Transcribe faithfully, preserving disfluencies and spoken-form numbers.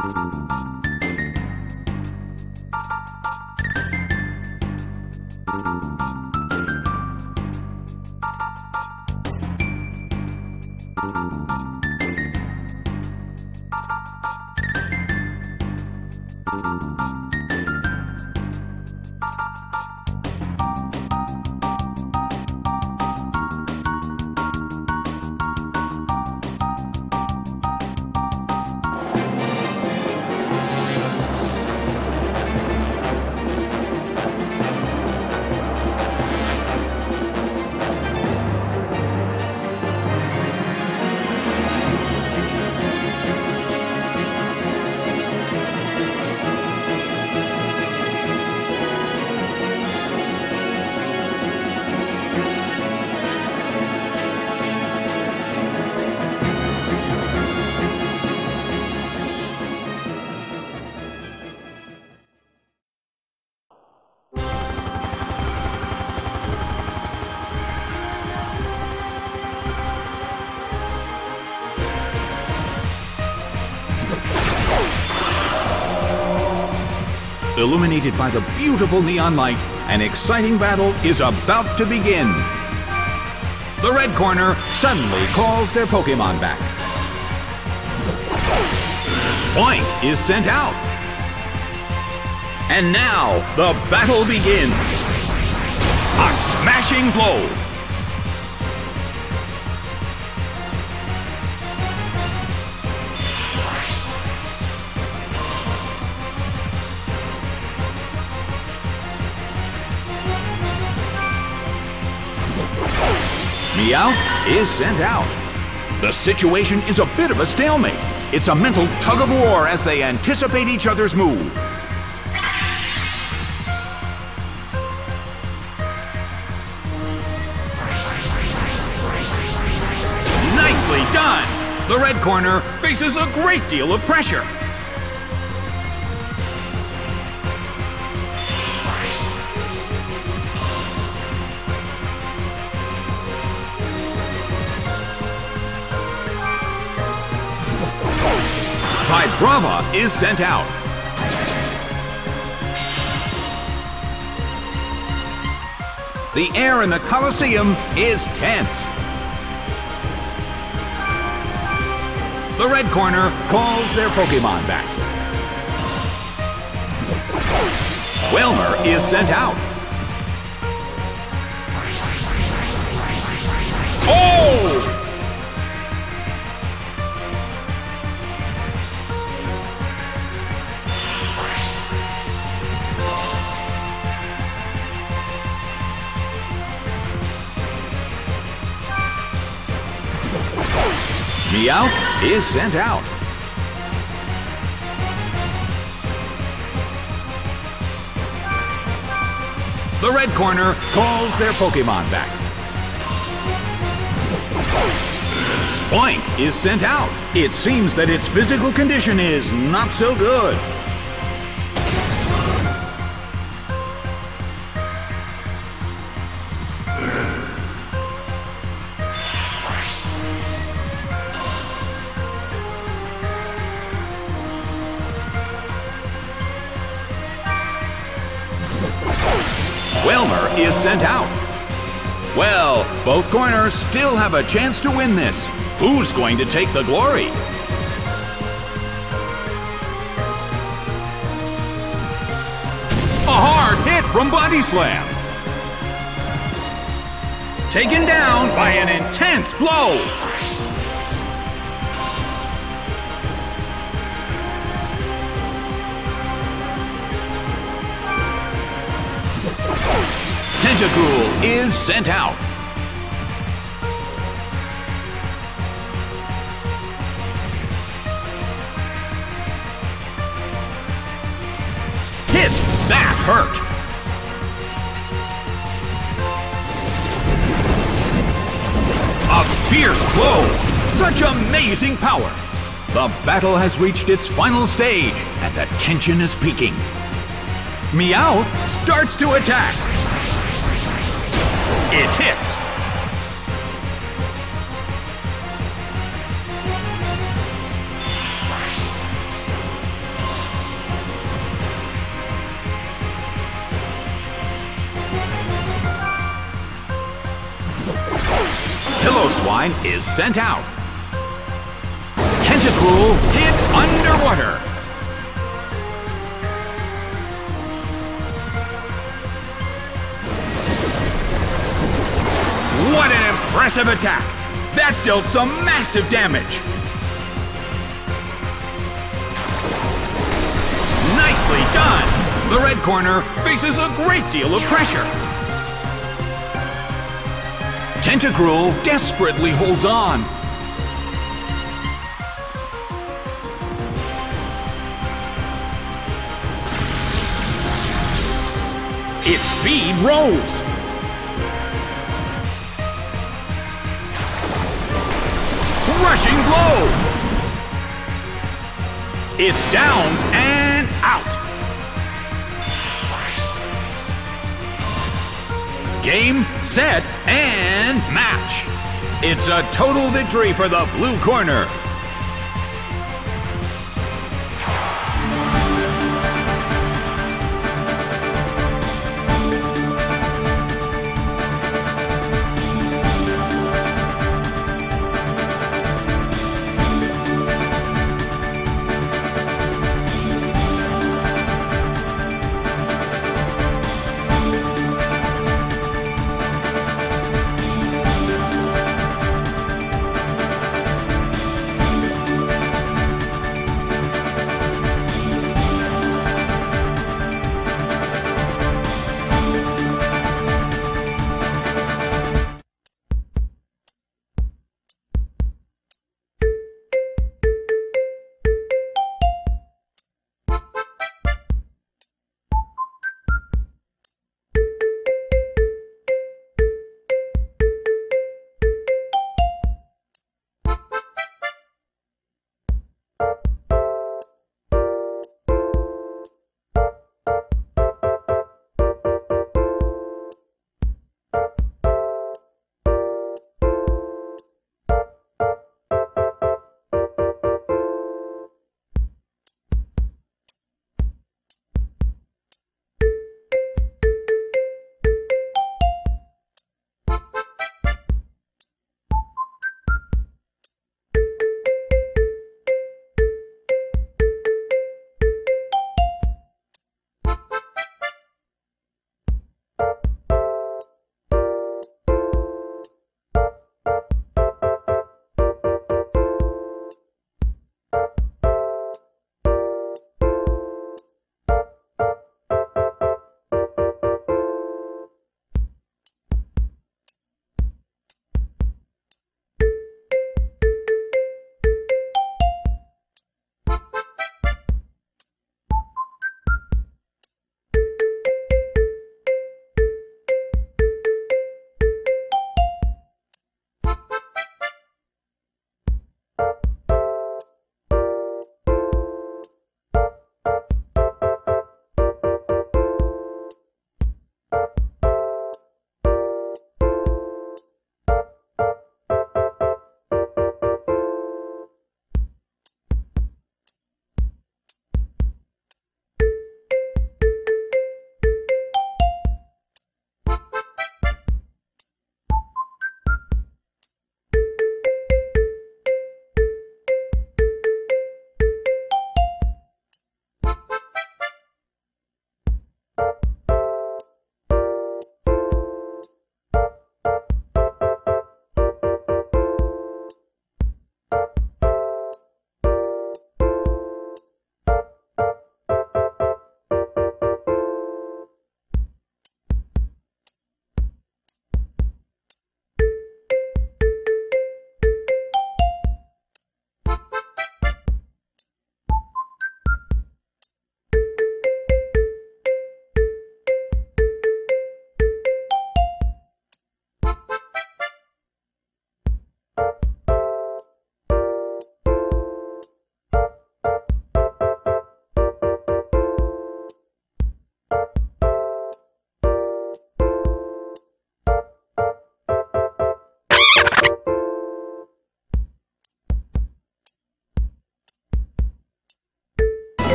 Illuminated by the beautiful neon light, an exciting battle is about to begin. The red corner suddenly calls their Pokémon back. Spoink is sent out. And now the battle begins. A smashing blow. Meowth is sent out. The situation is a bit of a stalemate. It's a mental tug of war as they anticipate each other's move. Nicely done! The red corner faces a great deal of pressure. Vibrava is sent out. The air in the Colosseum is tense. The red corner calls their Pokémon back. Welmer is sent out. Oh! Meowth is sent out. The red corner calls their Pokémon back. Spoink is sent out. It seems that its physical condition is not so good. Welmer is sent out. Well, both corners still have a chance to win this. Who's going to take the glory? A hard hit from Body Slam. Taken down by an intense blow. Tentacruel is sent out. Hit! That hurt! A fierce blow! Such amazing power! The battle has reached its final stage, and the tension is peaking. Meowth starts to attack. It hits. line is sent out. Tentacruel hit underwater. What an impressive attack! That dealt some massive damage. Nicely done! The red corner faces a great deal of pressure. Tentacruel desperately holds on. Its speed rose. Rushing blow. It's down and out. Game, set, and match. It's a total victory for the blue corner.